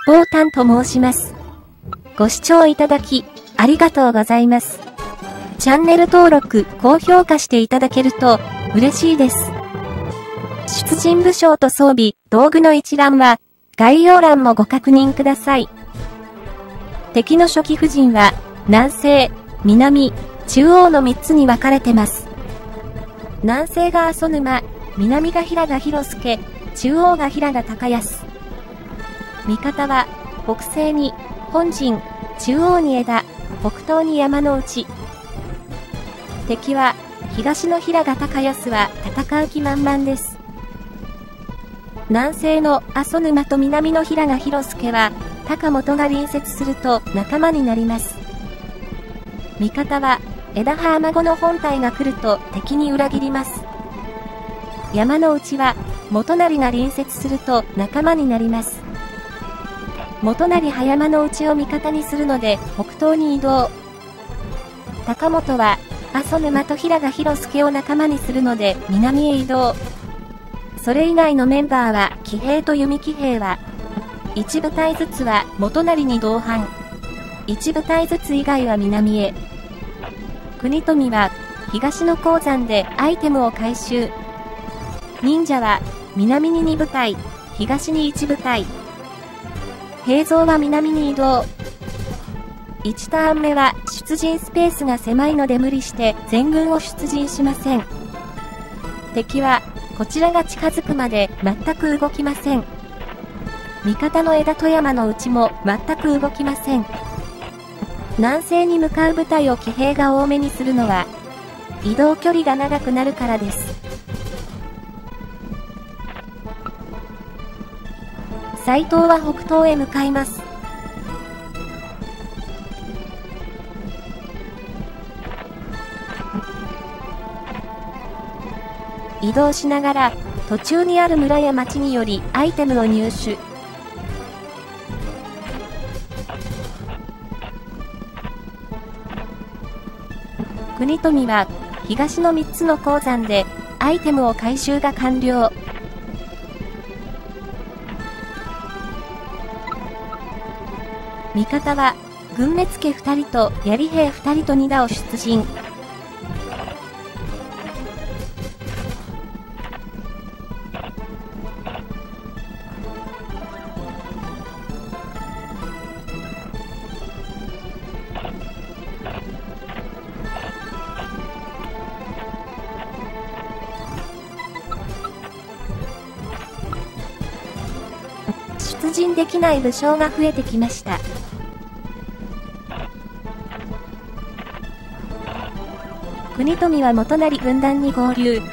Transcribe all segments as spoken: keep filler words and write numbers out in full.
ぼうたんと申します。ご視聴いただき、ありがとうございます。チャンネル登録、高評価していただけると、嬉しいです。出陣武将と装備、道具の一覧は、概要欄もご確認ください。敵の初期布陣は、南西、南、中央のみっつに分かれてます。南西が阿蘇沼、南が平賀広助、中央が平賀高安。味方は、北西に本陣、中央に枝、北東に山の内。敵は、東の平賀高安は戦う気満々です。南西の阿蘇沼と南の平賀広助は、高本が隣接すると仲間になります。味方は、枝葉雨子の本体が来ると敵に裏切ります。山の内は、元就が隣接すると仲間になります。元就葉山の内を味方にするので北東に移動。高本は、阿蘇沼と平賀広助を仲間にするので南へ移動。それ以外のメンバーは、騎兵と弓騎兵は、一部隊ずつは元就に同伴。一部隊ずつ以外は南へ。国富は、東の鉱山でアイテムを回収。忍者は、南にに部隊、東にいち部隊。平蔵は南に移動。いちターン目は出陣スペースが狭いので無理して全軍を出陣しません。敵はこちらが近づくまで全く動きません。味方の枝富山の内も全く動きません。南西に向かう部隊を騎兵が多めにするのは移動距離が長くなるからです。斉藤は北東へ向かいます。移動しながら途中にある村や町によりアイテムを入手。国富は東のみっつの鉱山でアイテムを回収が完了。味方は、軍目付ふたりと槍兵ふたりとに打を出陣。出陣できない武将が増えてきました。国富は元就軍団に合流。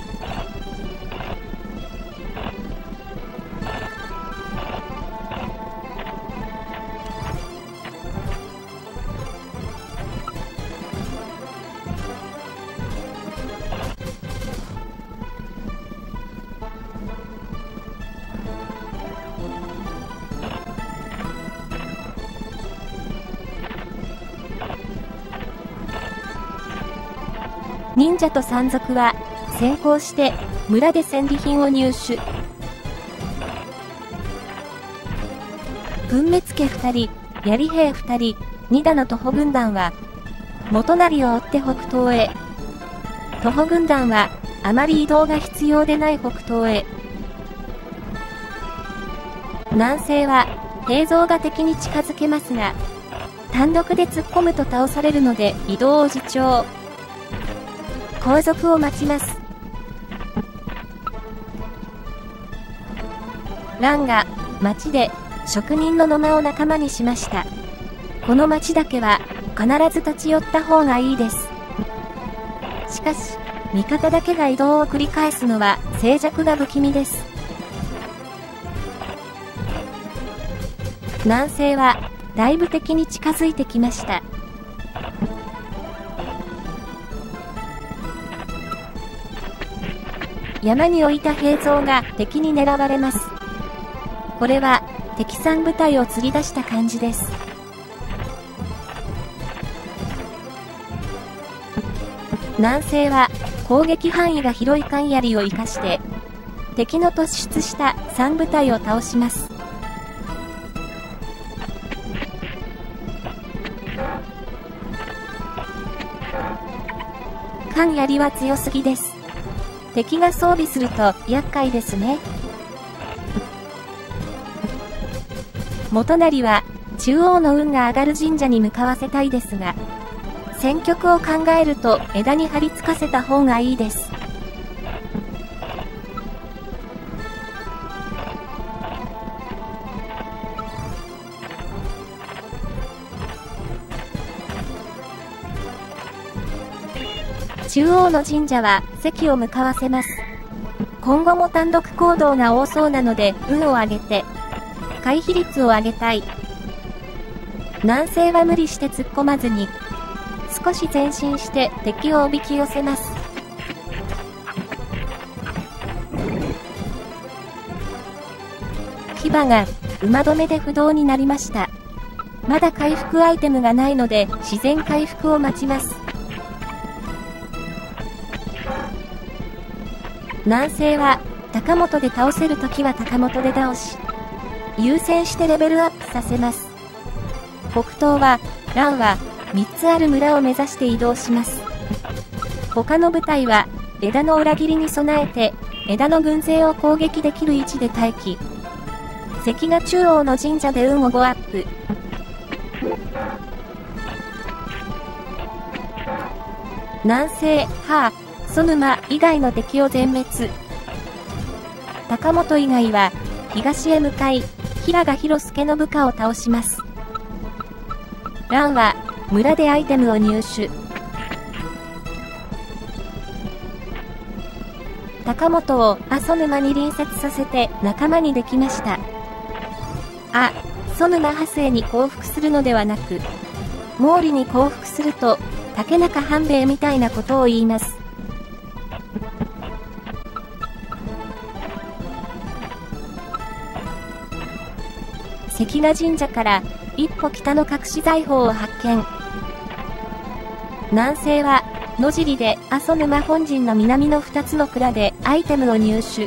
忍者と山賊は先行して村で戦利品を入手。軍目付ふたり、槍兵ふたり、に打の徒歩軍団は元就を追って北東へ。徒歩軍団はあまり移動が必要でない北東へ。南西は平蔵が敵に近づけますが、単独で突っ込むと倒されるので移動を自重。後続を待ちます。蘭が町で職人の野間を仲間にしました。この町だけは必ず立ち寄った方がいいです。しかし、味方だけが移動を繰り返すのは静寂が不気味です。南西はだいぶ敵に近づいてきました。山に置いた兵蔵が敵に狙われます。これは敵さん部隊を釣り出した感じです。南西は攻撃範囲が広い関槍を生かして敵の突出したさん部隊を倒します。 関槍は強すぎです。敵が装備すると厄介ですね。元就は中央の運が上がる神社に向かわせたいですが、戦局を考えると枝に張り付かせた方がいいです。中央の神社は関を向かわせます。今後も単独行動が多そうなので運を上げて回避率を上げたい。南西は無理して突っ込まずに少し前進して敵をおびき寄せます。騎馬が馬止めで不動になりました。まだ回復アイテムがないので自然回復を待ちます。南西は高本で倒せるときは高本で倒し、優先してレベルアップさせます。北東は蘭はみっつある村を目指して移動します。他の部隊は枝の裏切りに備えて枝の軍勢を攻撃できる位置で待機。関が中央の神社で運をごアップ。南西、はあ、曽沼以外の敵を全滅。高本以外は東へ向かい、平賀広助の部下を倒します。蘭は村でアイテムを入手。高本を阿蘇沼に隣接させて仲間にできました。あ、曽沼派生に降伏するのではなく、毛利に降伏すると竹中半兵衛みたいなことを言います。関ヶ神社から一歩北の隠し財宝を発見。南西は野尻で阿蘇沼本陣の南のふたつの蔵でアイテムを入手。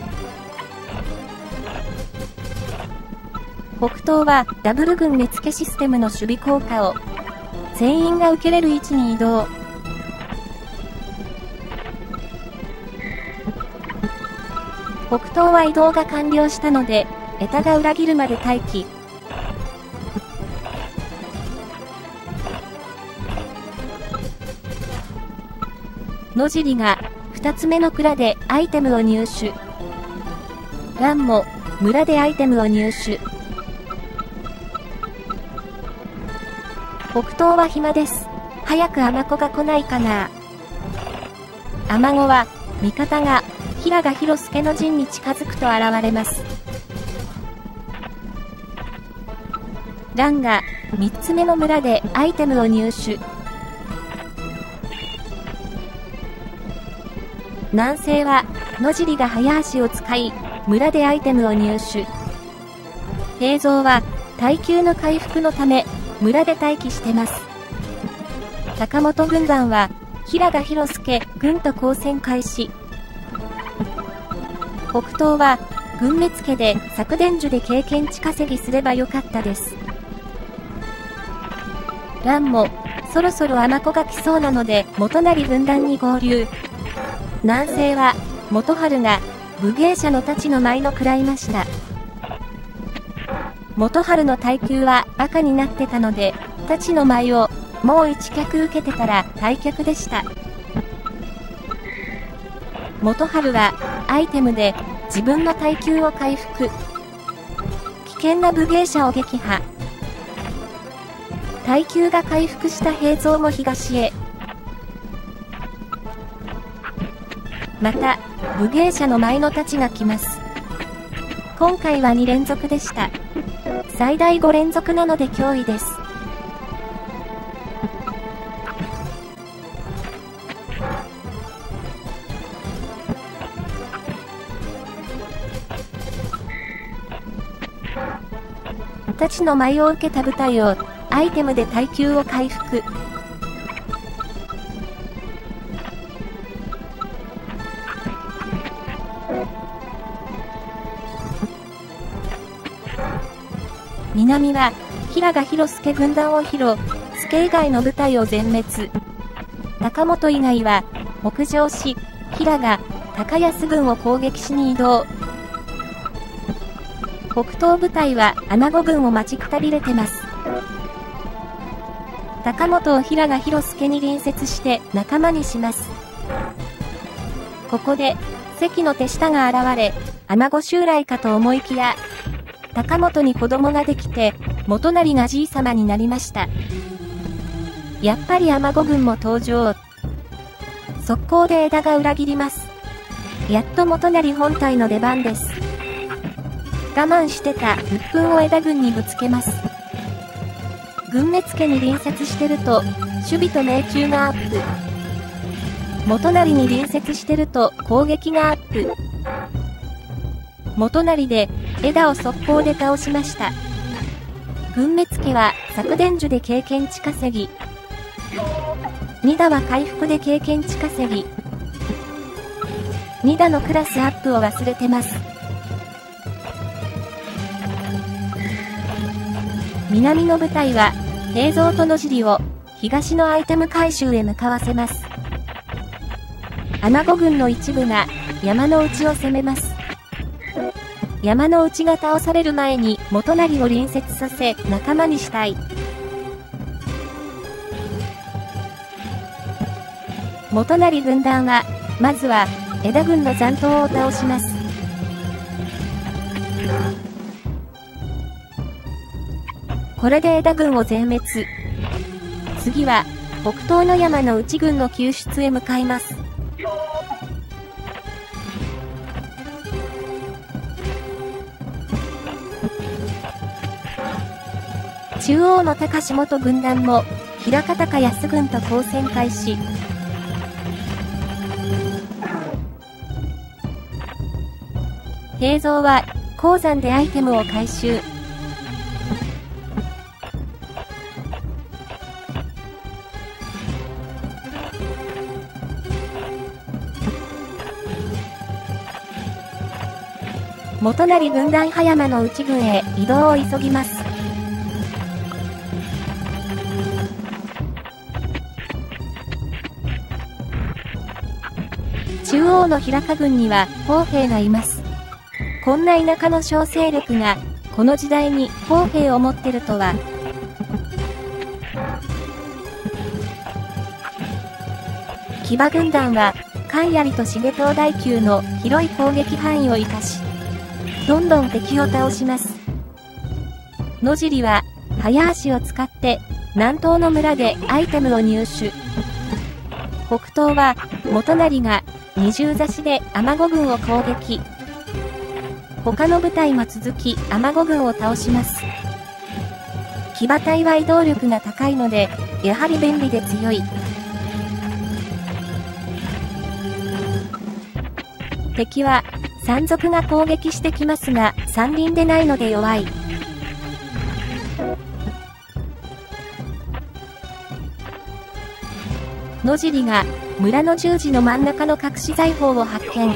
北東はダブル軍目付けシステムの守備効果を全員が受けれる位置に移動。北東は移動が完了したので枝が裏切るまで待機。野尻が二つ目の蔵でアイテムを入手。蘭も村でアイテムを入手。北東は暇です。早く尼子が来ないかな。尼子は味方が平賀広助の陣に近づくと現れます。蘭が三つ目の村でアイテムを入手。南西は野尻が早足を使い村でアイテムを入手。平蔵は耐久の回復のため村で待機してます。高本軍団は平賀広助軍と交戦開始。北東は軍目付けで昨伝授で経験値稼ぎすればよかったです。蘭もそろそろ尼子が来そうなので元就軍団に合流。南西は元春が武芸者の太刀の舞の食らいました。元春の耐久は赤になってたので太刀の舞をもう一脚受けてたら退却でした。元春はアイテムで自分の耐久を回復。危険な武芸者を撃破。耐久が回復した平蔵も東へ。また武芸者の舞の太刀が来ます。今回はに連続でした。最大ご連続なので脅威です。太刀の舞を受けた部隊をアイテムで耐久を回復。南は平賀広助軍団を披露、助以外の部隊を全滅。 中本以外は北上し、平が高安軍を攻撃しに移動。北東部隊は穴子軍を待ちくたびれてます。高本を平が広助に隣接して仲間にします。ここで関の手下が現れ、穴子襲来かと思いきや、高本に子供ができて、元就がじいさまになりました。やっぱり穴子軍も登場。速攻で枝が裏切ります。やっと元就本体の出番です。我慢してた鬱憤を枝軍にぶつけます。軍目付に隣接してると、守備と命中がアップ。元就に隣接してると攻撃がアップ。元就で枝を速攻で倒しました。軍目付は昨伝授で経験値稼ぎ。に打は回復で経験値稼ぎ。に打のクラスアップを忘れてます。南の部隊は平蔵と野尻を東のアイテム回収へ向かわせます。穴子軍の一部が山の内を攻めます。山の内が倒される前に元就を隣接させ仲間にしたい。元就軍団はまずは枝軍の残党を倒します。これで枝軍を全滅。次は北東の山の内軍の救出へ向かいます。中央の高志元軍団も平方高安軍と交戦開始。平蔵は鉱山でアイテムを回収。元就軍団葉山の内軍へ移動を急ぎます。中央の平家軍には砲兵がいます。こんな田舎の小勢力がこの時代に砲兵を持ってるとは。騎馬軍団は関槍と重刀大級の広い攻撃範囲を生かし、どんどん敵を倒します。野尻は早足を使って南東の村でアイテムを入手。北東は元就が二重差しで穴子軍を攻撃。他の部隊も続き穴子軍を倒します。騎馬隊は移動力が高いのでやはり便利で強い。敵は山賊が攻撃してきますが山林でないので弱い。野尻が村の十字の真ん中の隠し財宝を発見。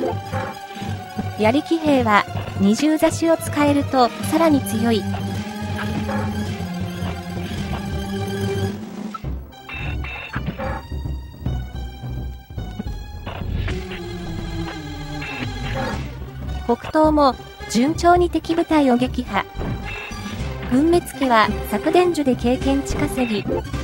槍騎兵は二重差しを使えるとさらに強い。北東も順調に敵部隊を撃破。軍目付は昨伝授で経験値稼ぎ。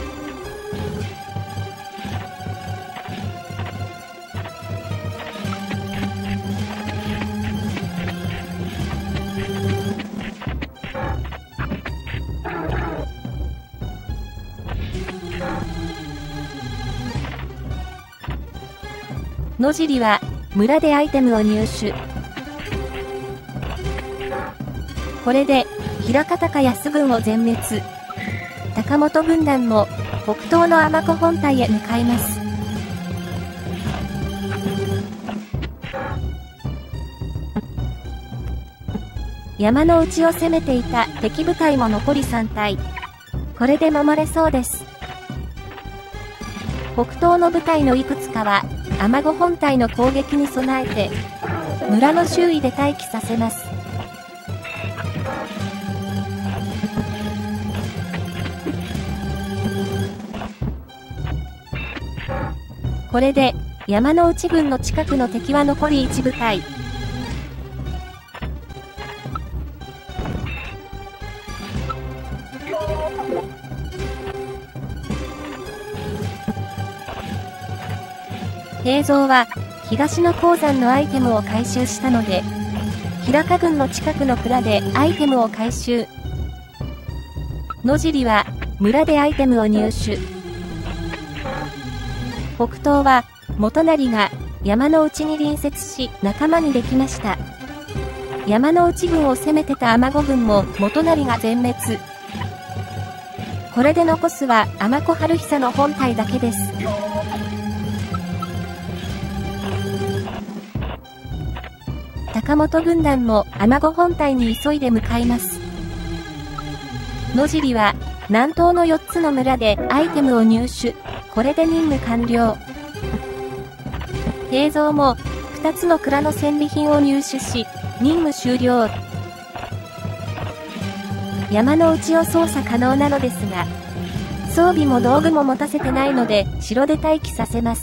野尻は村でアイテムを入手。これで平方高安軍を全滅。高本軍団も北東の尼子本体へ向かいます。山の内を攻めていた敵部隊も残りさん体。これで守れそうです。北東の部隊のいくつかは尼子本体の攻撃に備えて村の周囲で待機させます。 これで、山之内軍の近くの敵は残りいち部隊。平蔵は、東の鉱山のアイテムを回収したので、平賀軍の近くの蔵でアイテムを回収。野尻は、村でアイテムを入手。北東は、元就が山之内に隣接し仲間にできました。山之内軍を攻めてた尼子軍も元就が全滅。これで残すは尼子春久の本隊だけです。高本軍団も尼子本隊に急いで向かいます。野尻は南東のよっつの村でアイテムを入手。これで任務完了。平蔵もふたつの蔵の戦利品を入手し、任務終了。山之内を操作可能なのですが、装備も道具も持たせてないので城で待機させます。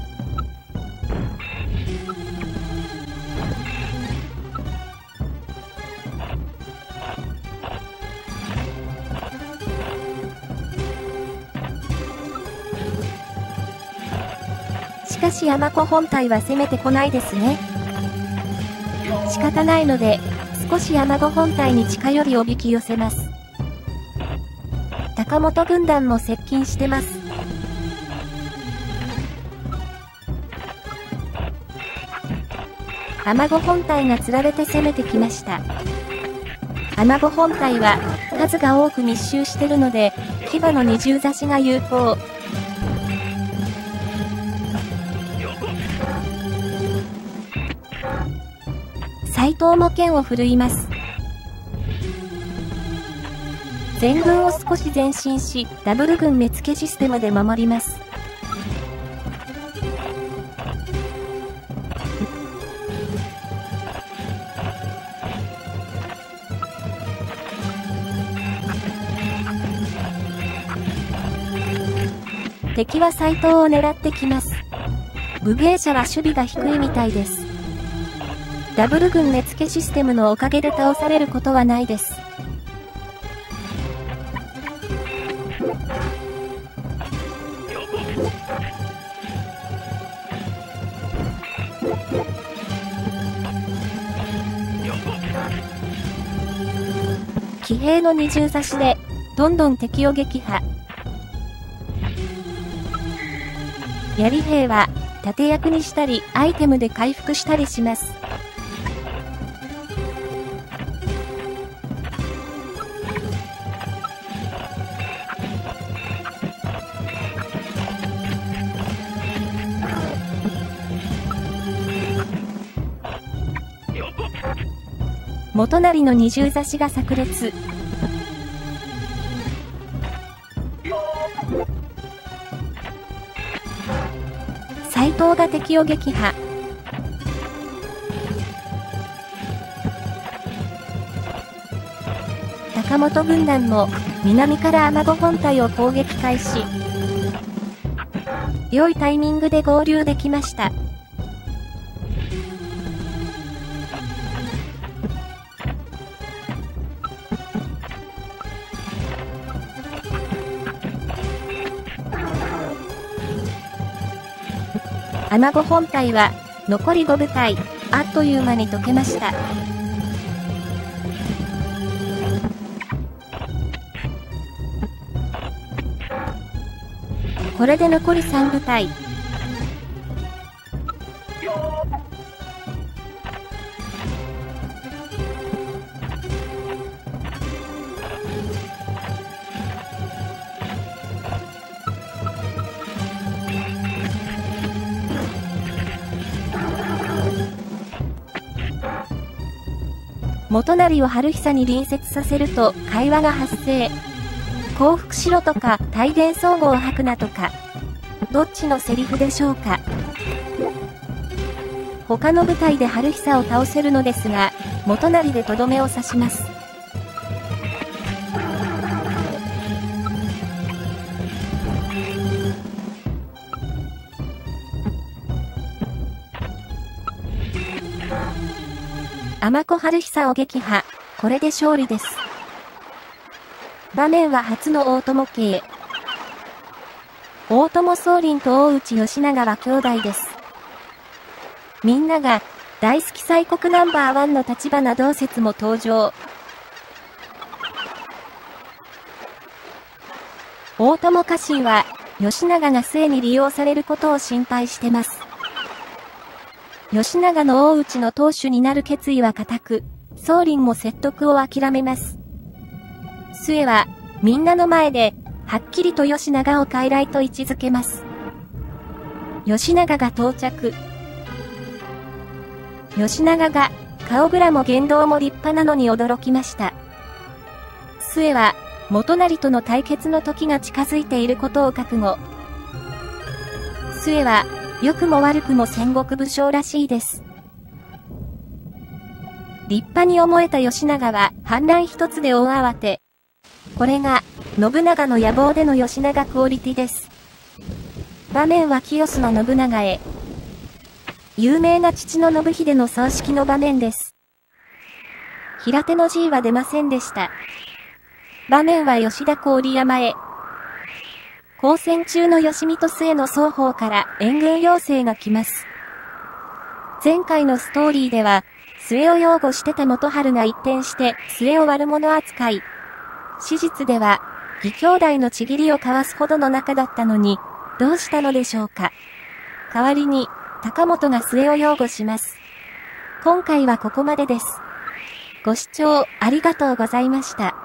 しかし尼子本隊は攻めてこないですね。仕方ないので、少し尼子本隊に近寄りおびき寄せます。高本軍団も接近してます。尼子本隊がつられて攻めてきました。尼子本隊は数が多く密集してるので、騎馬の二重差しが有効。斉藤も剣を振るいます。全軍を少し前進し、ダブル軍目付けシステムで守ります。敵は斉藤を狙ってきます。武芸者は守備が低いみたいです。ダブル軍目付けシステムのおかげで倒されることはないです。騎兵の二重差しで、どんどん敵を撃破。槍兵は、盾役にしたり、アイテムで回復したりします。元就の二重差しが炸裂。斉藤が敵を撃破。高本軍団も南から尼子本隊を攻撃開始。良いタイミングで合流できました。尼子本隊は残りご部隊、あっという間に解けました。これで残りさん部隊。元就を春久に隣接させると会話が発生。降伏しろとか帯電総合吐くなとか。どっちのセリフでしょうか。他の部隊で春久を倒せるのですが、元就でとどめを刺します。 尼子春久を撃破。これで勝利です。場面は初の大友系。大友宗麟と大内義長は兄弟です。みんなが大好き西国ナンバーワンの立花同説も登場。大友家臣は義長が末に利用されることを心配してます。義長の大内の当主になる決意は固く、宗麟も説得を諦めます。末はみんなの前ではっきりと義長を傀儡と位置づけます。義長が到着。義長が顔ぶらも言動も立派なのに驚きました。末は元就との対決の時が近づいていることを覚悟。末は良くも悪くも戦国武将らしいです。立派に思えた義長は反乱一つで大慌て。これが信長の野望での義長クオリティです。場面は清須の信長へ。有名な父の信秀の葬式の場面です。平手の G は出ませんでした。場面は吉田郡山へ。交戦中の義見と末の双方から援軍要請が来ます。前回のストーリーでは、末を擁護してた元春が一転して末を悪者扱い。史実では、義兄弟のちぎりを交わすほどの仲だったのに、どうしたのでしょうか。代わりに、高本が末を擁護します。今回はここまでです。ご視聴ありがとうございました。